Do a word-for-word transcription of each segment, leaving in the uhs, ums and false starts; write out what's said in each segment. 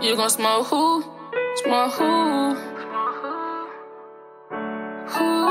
You gon' smoke who? Smoke who? Who?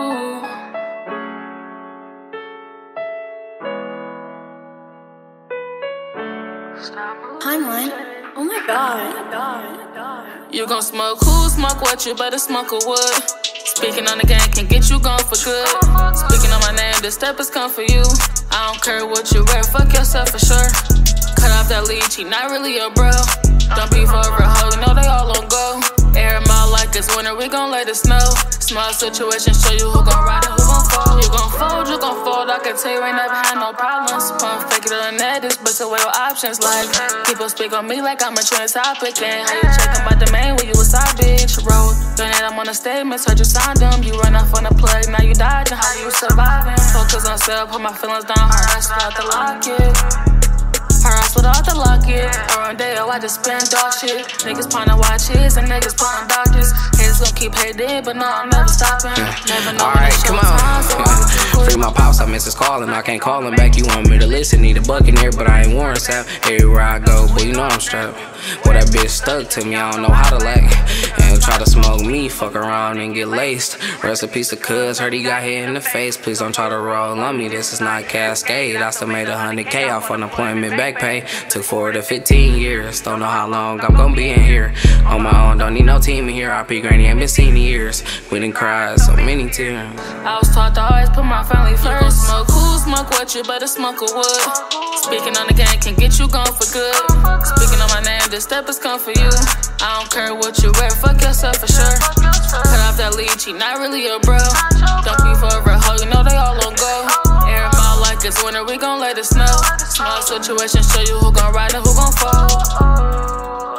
Timeline? Oh my god. You gon' smoke who? Smoke what? You better smoke a wood. Speaking on the game can get you gone for good. Speaking on my name, this step has come for you. I don't care what you wear, fuck yourself for sure. Cut off that leech, he not really your bro. Don't be forever hoe, you know they all on go. Air them out like it's winter, we gon' let it snow. Small situation, show you who gon' ride and who gon' fold. You gon' fold, you gon' fold, I can tell you ain't never had no problems. Pump fake it on the net, this bitch away with options. Like, people speak on me like I'm a trend topic. And how you checkin' about the main when you a side bitch? Road, doing that I'm on the statements, heard you signed them. You run off on the plug, now you died, and how you surviving? Focus on self, put my feelings down, harass without the locket. Harass without the locket. Around day, oh, I just spend dog shit. Niggas pawnin' watches and niggas pawnin' doctors. Haters gon' keep hating, but no, I'm never stopping. Never know. Alright, come on. Free my pops, I miss his calling. I can't call him back. You want me to listen? Need a buck in here, but I ain't Warren Sapp. Everywhere I go, boy, you know I'm strapped. Well, that bitch stuck to me, I don't know how to lack. And try to smoke me, fuck around and get laced. Rest a piece of cuz, heard he got hit in the face. Please don't try to roll on me, this is not Cascade. I still made a hundred K off unemployment back pay. Took four to fifteen years, don't know how long I'm gonna be in here. On my own, don't need no team in here. R P Granny, ain't been seen in years. We done cried so many tears. I was taught to always put my family first. Smoke who? Smoke what? You better smoke a wood. Speaking on the game can get you gone for good. Speaking on my name, this step has come for you. I don't care what you wear, fuck yourself for sure. Cut off that leech, he not really your bro. Don't be forever hoe, you know they all on go. Air them out like it's winter, we gon' let it snow. Small situation, show you who gon' ride and who gon' fall.